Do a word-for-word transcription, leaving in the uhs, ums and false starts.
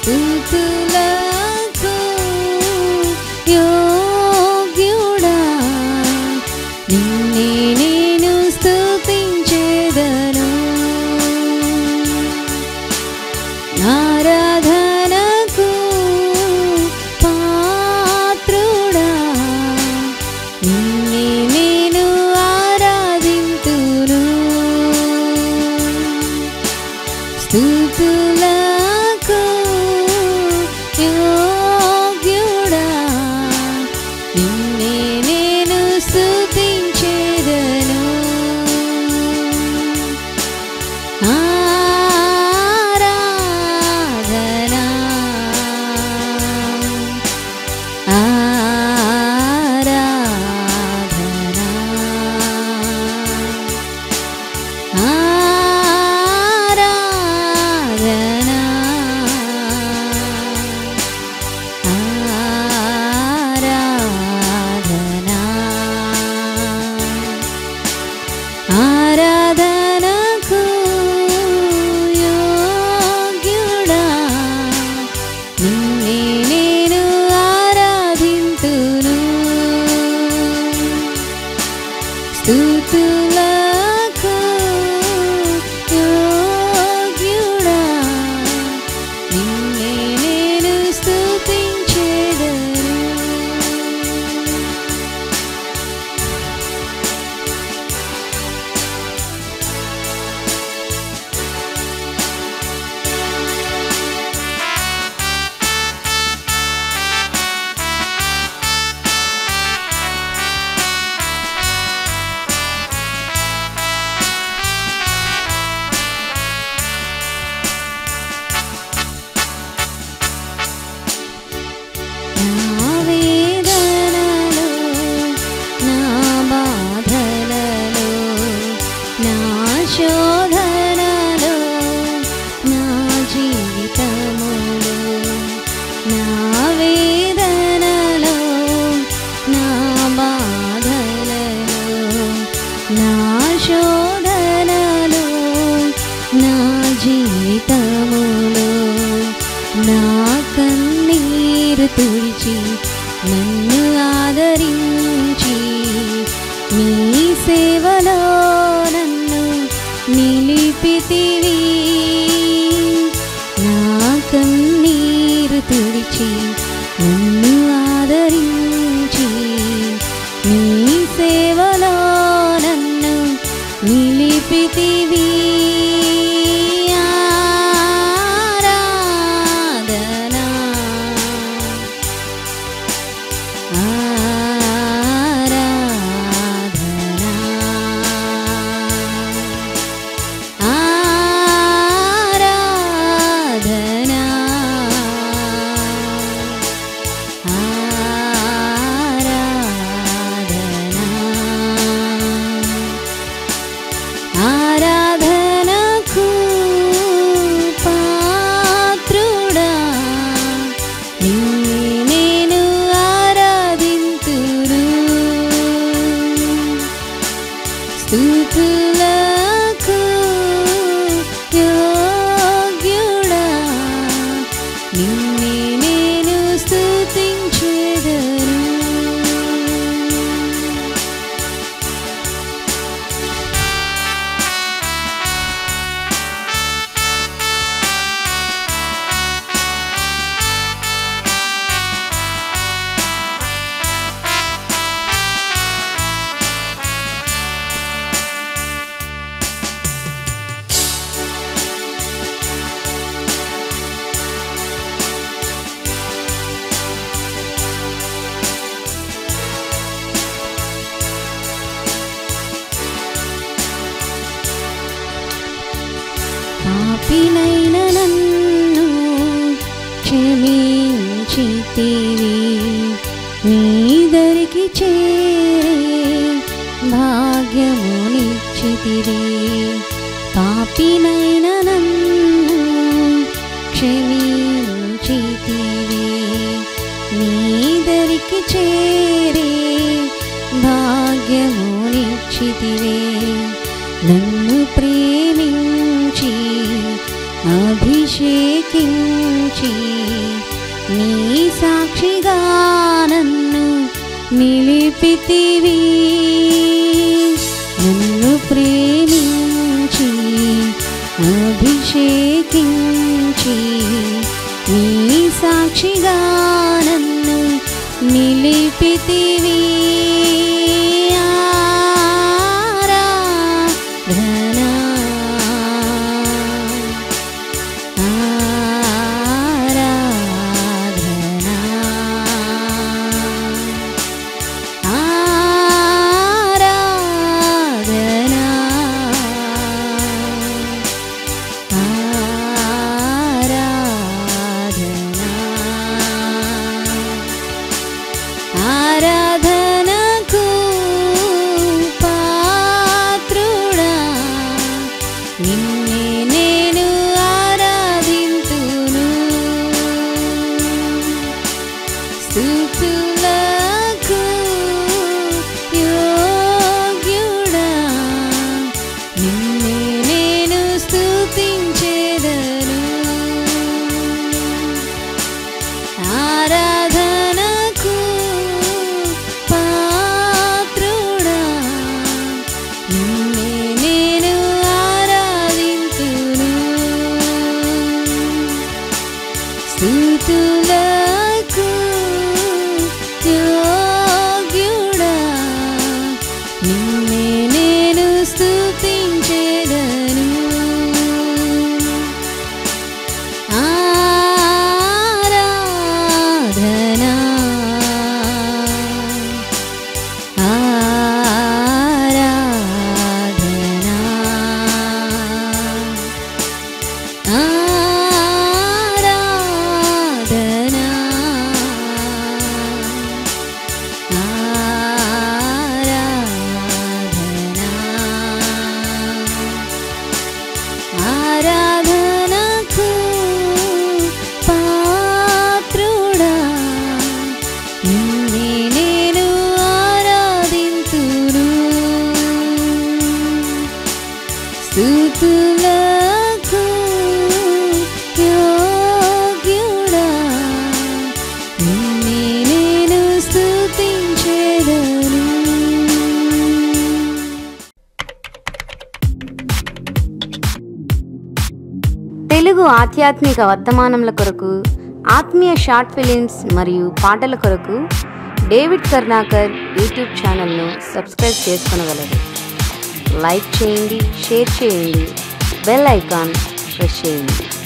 స్తుతులకు యోగ్యుడా నిన్నే నేను స్తుతించెదను. ఆరాధనకు పాత్రుడా నిన్నే నేను ఆరాధింతును. స్తుతులకు యోగ్యుడా నిన్నే నేను స్తుతించెదను. ఆరాధన ఆరాధన ఆరాధన ఆరాధనకు యోగ్యుడా నిన్నే నేను ఆరాధింతును. స్తుతులకు యోగ్యుడా నిన్నే నేను స్తుతించెదను. నా వేదనలో నా బాధలలో నా శోధనలో నా జీవితములో నా వేదనలో నా బాధలలో నా శోధనలో నా జీవితములో నా కన్నీరు తుడిచి నన్ను ఆదరించి నీ సేవలో నన్ను నిలిపితివి. నా కన్నీరు తుడిచి నన్ను ఆదరించి నీ సేవలో నన్ను నిలిపితివి. ఆరాధనకు పాత్రుడా నిన్నే నేను ఆరాధింతును. స్తుతులకు యోగ్యుడా నిన్నే నేను స్తుతించెదను. పాపినైన నన్ను క్షమించితివి. నీదరికి చేరే భాగ్యమునిచ్చితివి. పాపినైన నన్ను క్షమించితివి. నీదరికి చేరే భాగ్యమునిచ్చితివి. నన్ను ప్రేమించి అభిషేకించి నీ సాక్షిగా నన్ను నిలిపితివి. నన్ను ప్రేమించి అభిషేకించి నీ సాక్షిగా నన్ను నిలిపితివి. ఆరాధనకు పాత్రుడా నిన్నే నేను ఆరాధింతును. స్తుతులకు యోగ్యుడా నిన్నే నేను స్తుతించెదను. ఆరాధనకు పాత్రుడా నిన్నే నేను ఆరాధింతును. స్తుతులకు యోగ్యుడా నిన్నే నేను స్తుతించెదను. ఆరాధన ఆరాధన ఆరాధన ఆరాధనకు పాత్రుడా నిన్నే నేను ఆరాధింతును. స్తుతులకు యోగ్యుడా నిన్నే నేను స్తుతించెదను. తెలుగు ఆధ్యాత్మిక వర్తమానముల కొరకు, ఆత్మీయ షార్ట్ ఫిలిమ్స్ మరియు పాటల కొరకు డేవిడ్ కర్ణాకర్ యూట్యూబ్ ఛానల్ను సబ్స్క్రైబ్ చేసుకొనగలరు. లైక్ చేయండి, షేర్ చేయండి, బెల్ ఐకాన్ ప్రెస్ చేయండి.